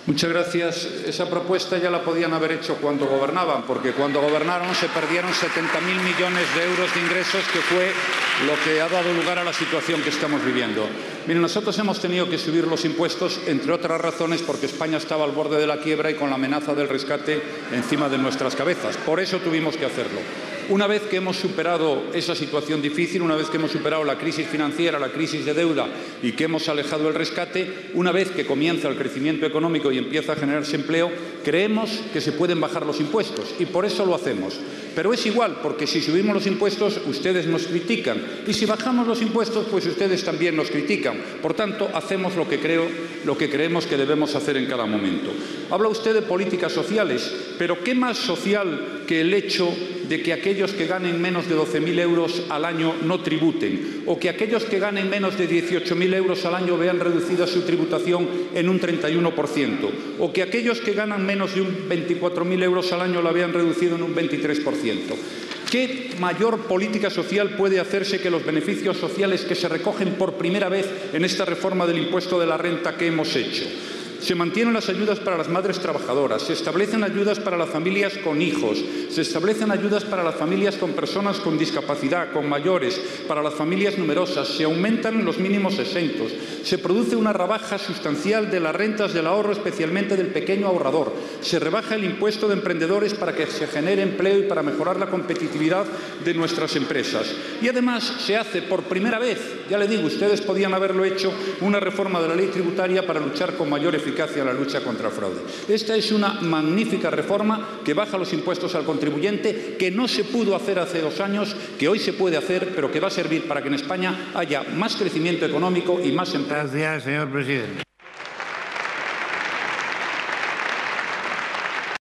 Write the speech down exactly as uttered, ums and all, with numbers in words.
Muchas gracias. Esa propuesta ya la podían haber hecho cuando gobernaban, porque cuando gobernaron se perdieron setenta mil millones de euros de ingresos, que fue lo que ha dado lugar a la situación que estamos viviendo. Miren, nosotros hemos tenido que subir los impuestos, entre otras razones, porque España estaba al borde de la quiebra y con la amenaza del rescate encima de nuestras cabezas. Por eso tuvimos que hacerlo. Una vez que hemos superado esa situación difícil, una vez que hemos superado la crisis financiera, la crisis de deuda y que hemos alejado el rescate, una vez que comienza el crecimiento económico y empieza a generarse empleo, creemos que se pueden bajar los impuestos y por eso lo hacemos. Pero es igual, porque si subimos los impuestos, ustedes nos critican. Y si bajamos los impuestos, pues ustedes también nos critican. Por tanto, hacemos lo que, creo, lo que creemos que debemos hacer en cada momento. Habla usted de políticas sociales, pero ¿qué más social que el hecho de que aquellos que ganen menos de doce mil euros al año no tributen, o que aquellos que ganen menos de dieciocho mil euros al año vean reducida su tributación en un treinta y uno por ciento, o que aquellos que ganan menos de veinticuatro mil euros al año la vean reducido en un veintitrés por ciento? ¿Qué mayor política social puede hacerse que los beneficios sociales que se recogen por primera vez en esta reforma del impuesto de la renta que hemos hecho? Se mantienen las ayudas para las madres trabajadoras, se establecen ayudas para las familias con hijos, se establecen ayudas para las familias con personas con discapacidad, con mayores, para las familias numerosas, se aumentan los mínimos exentos, se produce una rebaja sustancial de las rentas del ahorro, especialmente del pequeño ahorrador, se rebaja el impuesto de emprendedores para que se genere empleo y para mejorar la competitividad de nuestras empresas. Y además se hace por primera vez, ya le digo, ustedes podían haberlo hecho, una reforma de la ley tributaria para luchar con mayor eficacia en la lucha contra el fraude. Esta es una magnífica reforma que baja los impuestos al contribuyente, que no se pudo hacer hace dos años, que hoy se puede hacer, pero que va a servir para que en España haya más crecimiento económico y más empleo. Gracias, señor presidente.